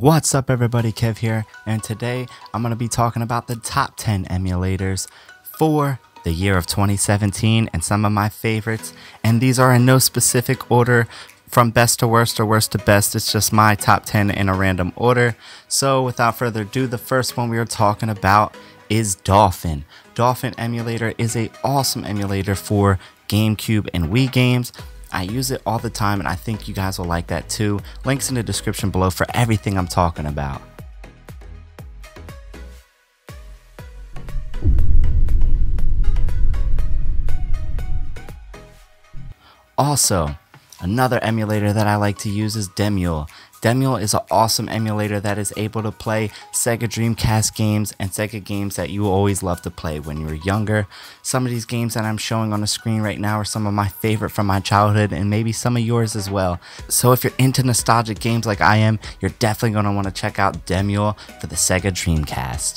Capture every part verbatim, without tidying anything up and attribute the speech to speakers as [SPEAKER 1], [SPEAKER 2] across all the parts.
[SPEAKER 1] What's up everybody, Kev here, and today I'm going to be talking about the top ten emulators for the year of twenty seventeen and some of my favorites, and these are in no specific order from best to worst or worst to best. It's just my top ten in a random order. So without further ado, the first one we are talking about is Dolphin. Dolphin emulator is a awesome emulator for GameCube and Wii games. I use it all the time and I think you guys will like that too. Links in the description below for everything I'm talking about. Also, another emulator that I like to use is Demule. Demule is an awesome emulator that is able to play Sega Dreamcast games and Sega games that you always loved to play when you were younger. Some of these games that I'm showing on the screen right now are some of my favorite from my childhood and maybe some of yours as well. So if you're into nostalgic games like I am, you're definitely going to want to check out Demule for the Sega Dreamcast.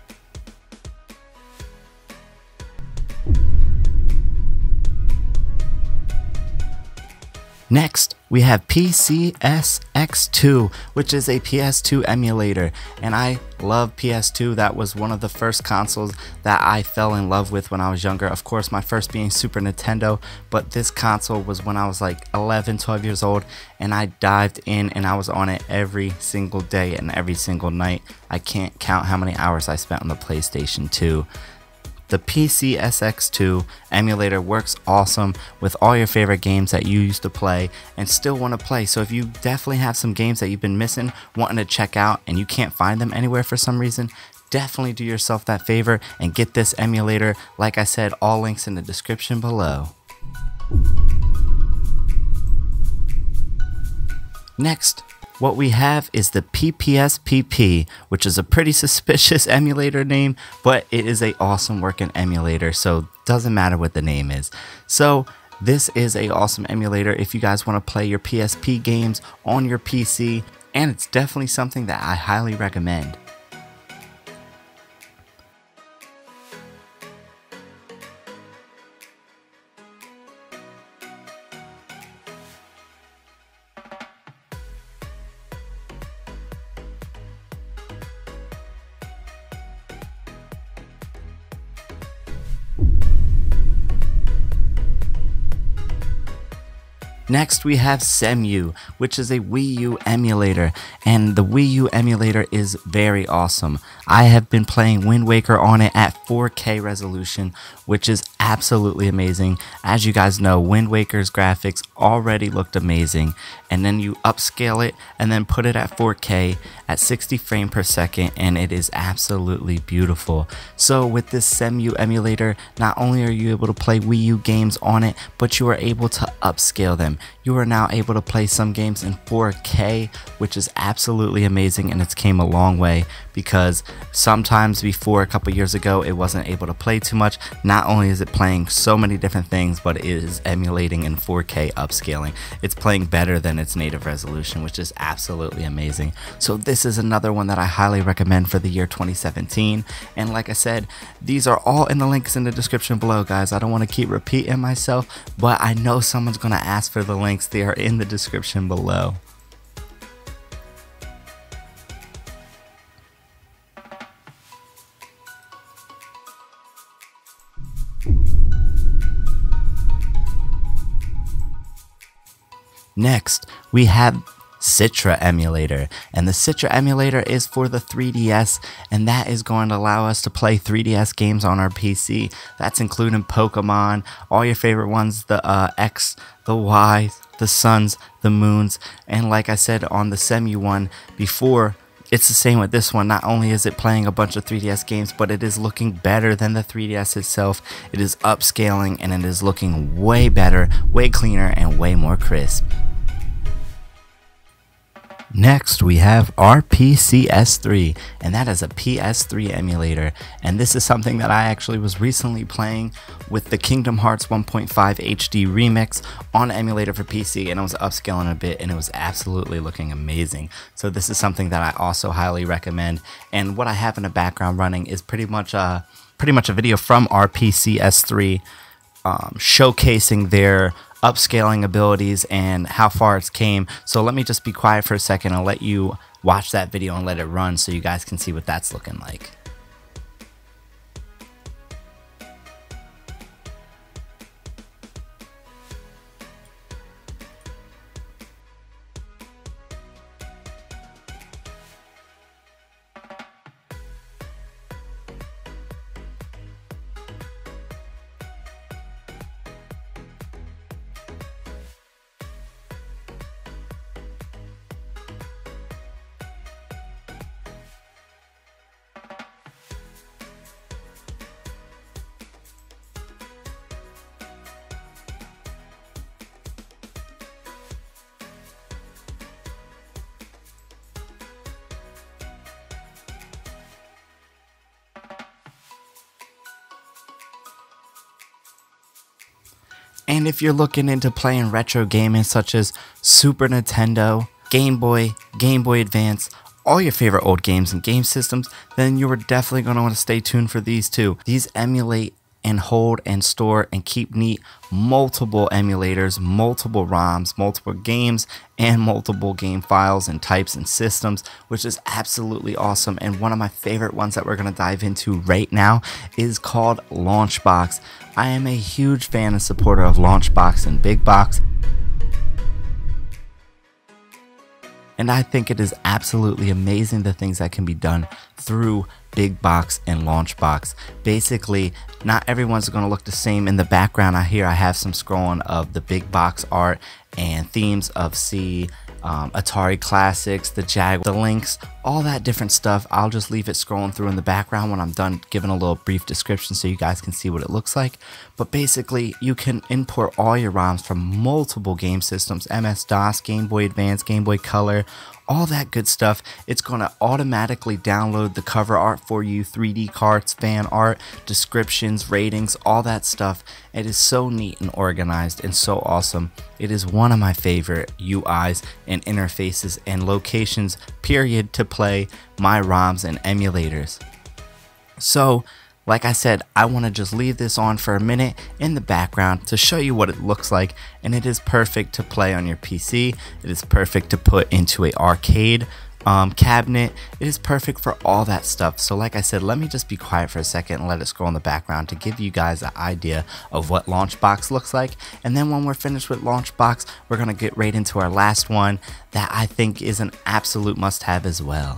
[SPEAKER 1] Next, we have P C S X two, which is a P S two emulator, and I love P S two. That was one of the first consoles that I fell in love with when I was younger. Of course, my first being Super Nintendo, but this console was when I was like eleven, twelve years old, and I dived in and I was on it every single day and every single night. I can't count how many hours I spent on the PlayStation two. The P C S X two emulator works awesome with all your favorite games that you used to play and still want to play. So if you definitely have some games that you've been missing, wanting to check out, and you can't find them anywhere for some reason, definitely do yourself that favor and get this emulator. Like I said, all links in the description below. Next, what we have is the P P S P P, which is a pretty suspicious emulator name, but it is a awesome working emulator, so doesn't matter what the name is. So this is a awesome emulator if you guys want to play your P S P games on your P C, and it's definitely something that I highly recommend. Next, we have Cemu, which is a Wii U emulator, and the Wii U emulator is very awesome. I have been playing Wind Waker on it at four K resolution, which is absolutely amazing. As you guys know, Wind Waker's graphics already looked amazing, and then you upscale it and then put it at four K at sixty frames per second, and it is absolutely beautiful. So with this Cemu emulator, not only are you able to play Wii U games on it, but you are able to upscale them. You are now able to play some games in four K, which is absolutely amazing, and it's came a long way, because sometimes before, a couple years ago, it wasn't able to play too much. Not only is it playing so many different things, but it is emulating in four K upscaling. It's playing better than its native resolution, which is absolutely amazing. So this is another one that I highly recommend for the year twenty seventeen, and like I said, these are all in the links in the description below, guys. I don't want to keep repeating myself, but I know someone's going to ask for the links. They are in the description below. Next, we have Citra emulator, and the Citra emulator is for the three D S, and that is going to allow us to play three D S games on our P C. That's including Pokemon, all your favorite ones, the uh, X, the Y, the Suns, the Moons, and like I said on the Cemu one before, it's the same with this one. Not only is it playing a bunch of three D S games, but it is looking better than the three D S itself. It is upscaling, and it is looking way better, way cleaner, and way more crisp. Next, we have R P C S three, and that is a P S three emulator, and this is something that I actually was recently playing with the Kingdom Hearts one point five H D remix on emulator for P C, and I was upscaling a bit, and it was absolutely looking amazing. So this is something that I also highly recommend, and what I have in the background running is pretty much a, pretty much a video from R P C S three um, showcasing their upscaling abilities and how far it's came. So let me just be quiet for a second and let you watch that video and let it run so you guys can see what that's looking like. And if you're looking into playing retro gaming such as Super Nintendo, Game Boy, Game Boy Advance, all your favorite old games and game systems, then you are definitely going to want to stay tuned for these too. These emulate and hold and store and keep neat multiple emulators, multiple ROMs, multiple games, and multiple game files and types and systems, which is absolutely awesome. And one of my favorite ones that we're going to dive into right now is called Launchbox. I am a huge fan and supporter of Launchbox and Big Box, and I think it is absolutely amazing the things that can be done through Big Box and Launchbox. Basically, not everyone's going to look the same. In the background, I hear I have some scrolling of the Big Box art and themes of C, um, Atari Classics, the Jag, the Lynx, all that different stuff. I'll just leave it scrolling through in the background when I'm done giving a little brief description so you guys can see what it looks like. But basically, you can import all your ROMs from multiple game systems, M S DOS, Game Boy Advance, Game Boy Color, all that good stuff. It's going to automatically download the cover art for you, three D cards, fan art, descriptions, ratings, all that stuff. It is so neat and organized and so awesome. It is one of my favorite U Is and interfaces and locations, period, to play my ROMs and emulators. So, like I said, I want to just leave this on for a minute in the background to show you what it looks like, and it is perfect to play on your P C. It is perfect to put into a arcade um, cabinet. It is perfect for all that stuff. So like I said, let me just be quiet for a second and let it scroll in the background to give you guys an idea of what Launchbox looks like. And then when we're finished with Launchbox, we're going to get right into our last one that I think is an absolute must-have as well.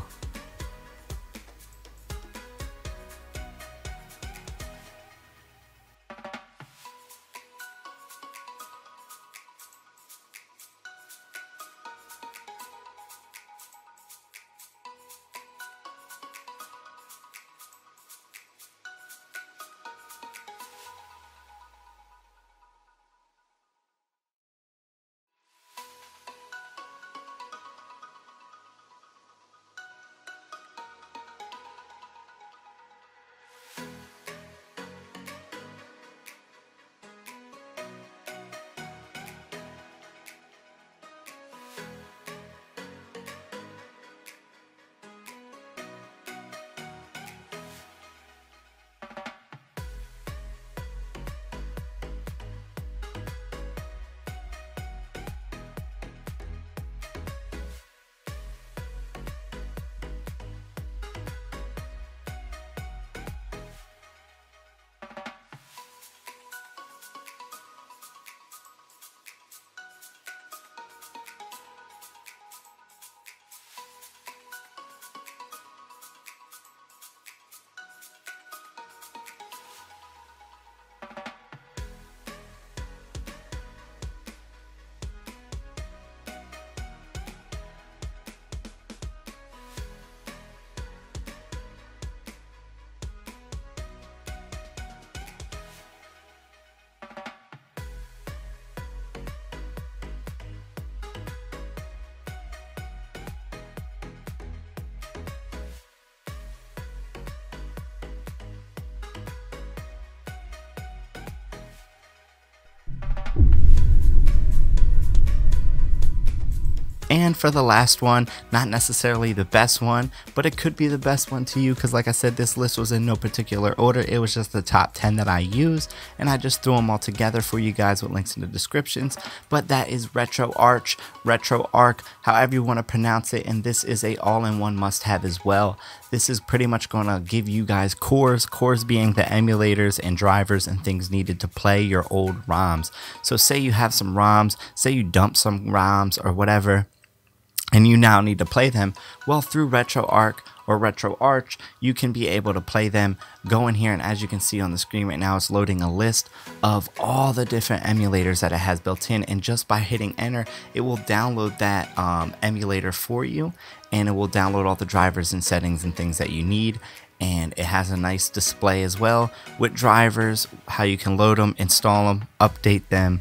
[SPEAKER 1] And for the last one, not necessarily the best one, but it could be the best one to you because like I said, this list was in no particular order. It was just the top ten that I use, and I just threw them all together for you guys with links in the descriptions. But that is RetroArch, RetroArch, however you want to pronounce it, and this is a all-in-one must-have as well. This is pretty much going to give you guys cores, cores being the emulators and drivers and things needed to play your old ROMs. So say you have some ROMs, say you dump some ROMs or whatever, and you now need to play them, well, through RetroArch or RetroArch, you can be able to play them. Go in here, and as you can see on the screen right now, it's loading a list of all the different emulators that it has built in, and just by hitting enter, it will download that um, emulator for you, and it will download all the drivers and settings and things that you need. And it has a nice display as well with drivers, how you can load them, install them, update them,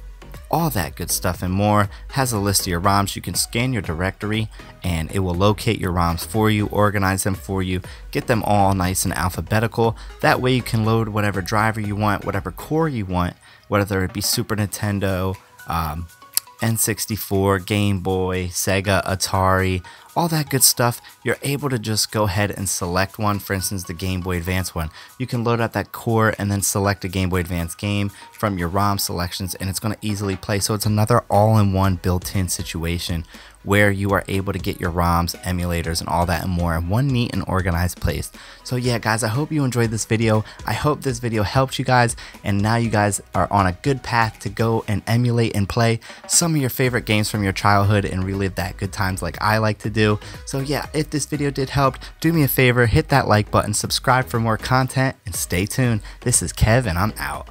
[SPEAKER 1] all that good stuff and more. Has a list of your ROMs. You can scan your directory and it will locate your ROMs for you, organize them for you, get them all nice and alphabetical. That way you can load whatever driver you want, whatever core you want, whether it be Super Nintendo, um, N sixty-four, Game Boy, Sega, Atari, all that good stuff. You're able to just go ahead and select one. For instance, the Game Boy Advance one. You can load up that core and then select a Game Boy Advance game from your ROM selections, and it's going to easily play. So it's another all-in-one built-in situation where you are able to get your ROMs, emulators, and all that and more in one neat and organized place. So yeah, guys, I hope you enjoyed this video. I hope this video helped you guys, and now you guys are on a good path to go and emulate and play some of your favorite games from your childhood and relive that good times like I like to do. So yeah, if this video did help, do me a favor, hit that like button, subscribe for more content, and stay tuned. This is Kev, and I'm out.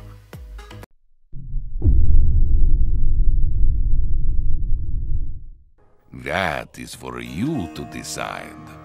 [SPEAKER 2] That is for you to decide.